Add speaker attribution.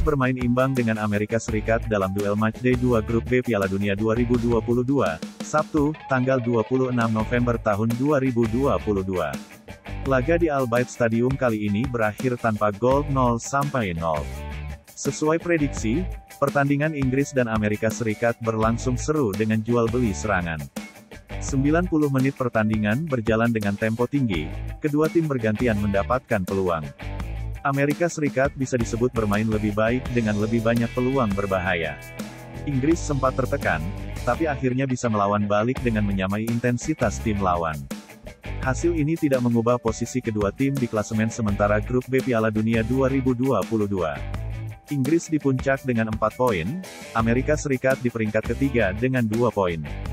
Speaker 1: Inggris bermain imbang dengan Amerika Serikat dalam duel matchday 2 Grup B Piala Dunia 2022, Sabtu, tanggal 26 November tahun 2022. Laga di Bayt Stadium kali ini berakhir tanpa gol 0-0. Sesuai prediksi, pertandingan Inggris dan Amerika Serikat berlangsung seru dengan jual-beli serangan. 90 menit pertandingan berjalan dengan tempo tinggi, kedua tim bergantian mendapatkan peluang. Amerika Serikat bisa disebut bermain lebih baik dengan lebih banyak peluang berbahaya. Inggris sempat tertekan, tapi akhirnya bisa melawan balik dengan menyamai intensitas tim lawan. Hasil ini tidak mengubah posisi kedua tim di klasemen sementara Grup B Piala Dunia 2022. Inggris di puncak dengan 4 poin, Amerika Serikat di peringkat ketiga dengan 2 poin.